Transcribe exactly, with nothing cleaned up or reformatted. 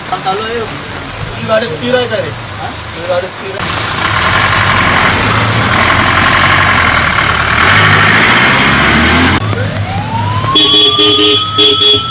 चालू आहे. तुझी गाडी स्थिर आहे का रे? तुझी गाडी स्थिर आहे. Thank you.